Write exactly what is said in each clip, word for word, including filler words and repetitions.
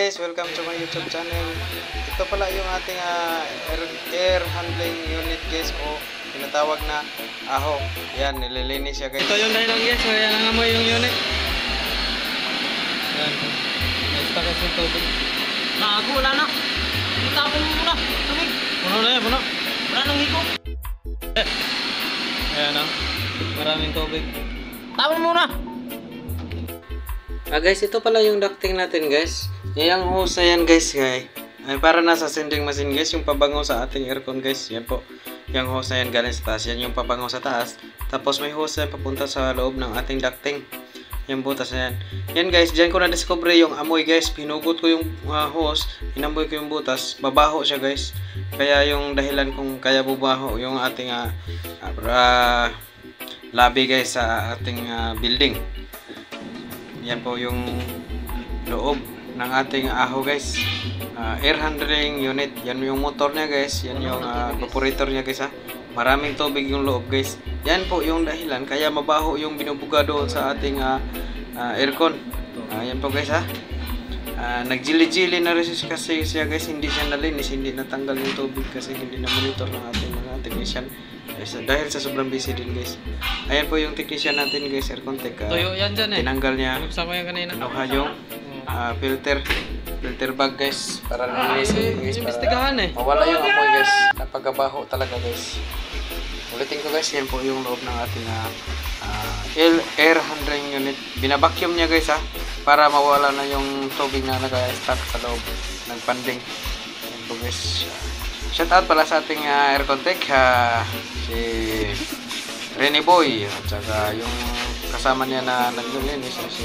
guys, welcome to my YouTube channel. Ito pala yung ating uh, air, air handling unit guys, o tinatawag na aho. Yan, nililinis siya guys. Ito yung dahilan guys, kaya nangamoy yung unit. Yan, na-stuck yung tubig. Nago, wala na. Itapon mo muna, tubig. Puno na yan, puno. Wala nang hiko. Ayan o, maraming tubig. Tapon muna. Ah guys, ito pala yung ducting natin guys. Yung hose na yan guys, guys. Ay, para nasa sending machine guys, yung pabango sa ating aircon guys. Yan po. Yung hose na yan galing sa taas. Yan yung pabango sa taas. Tapos may hose na papunta sa loob ng ating ducting. Yung butas na yan. Yan guys, dyan ko na-discover yung amoy guys. Pinugot ko yung uh, hose, inamoy ko yung butas. Babaho siya guys. Kaya yung dahilan kung kaya bubaho yung ating uh, uh, labi guys sa ating uh, building. Yan po yung loob ng ating aho guys, uh, air handling unit. Yan yung motor niya guys, yan yung uh, evaporator niya guys ha. Maraming tubig yung loob guys. Yan po yung dahilan kaya mabaho yung binubuga doon sa ating uh, uh, aircon. Uh, yan po guys ha. Uh, Nagjili-jili na rin kasi siya guys, hindi siya nalinis, hindi natanggal yung tubig kasi hindi na monitor ng ating mga technician. Dahil sa sobrang busy din guys. Ayan po yung technician natin guys, Aircon Tech. Uh, Tuyo yan dyan eh. Tinanggal niya. Binuksan ko yan kanina. Kinuha yung uh, filter. Filter bag guys. Para nalinisin guys. Imbestigahan eh. Mawala yung amoy guys. Napagabaho talaga guys. Ulitin ko guys, yan po yung loob ng ating uh, uh, air handling unit. Binabacuum niya guys ha. Para mawala na yung tubig na nag-stuck sa loob ng panding. Yan po guys. Shout out pala sa ating uh, Aircon Tech, uh, si Rene Boy at saka yung kasama niya na naglilinis si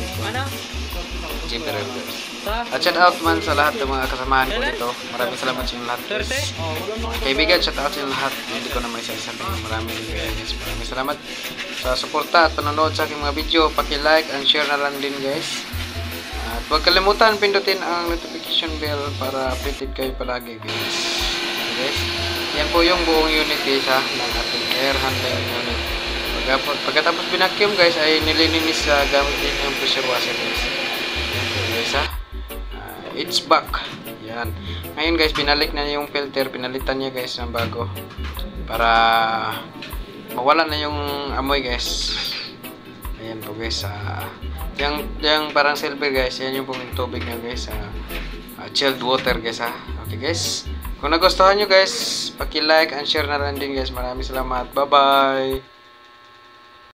Jimmy Rivers. At shout out man sa lahat ng mga kasamahan ko dito. Maraming salamat sa inyo lahat guys. Kaibigan, shout out sa inyo lahat. Hindi ko na may isa-isa. Maraming guys. Maraming salamat sa suporta at panonood sa aking mga video. Paki-like and share na lang din guys. At huwag kalimutan pindutin ang notification bell para updated kayo palagi guys. Guys, yan po yung buong unit guys ha, ng ating air handling unit. Pagkatapos binacuum guys ay nililinis sa uh, gamit din yung pressure washer guys. Yan po guys ha, uh, it's back. Yan, ngayon guys binalik na yung filter, pinalitan niya guys ng bago para mawala na yung amoy guys. Ayan po guys, uh, yung, yung parang silver guys, yan yung pong tubig niya guys, uh, uh, chilled water guys ha. Okay guys, kung nagustuhan nyo guys, paki-like and share na rin din guys. Maraming salamat. Bye-bye!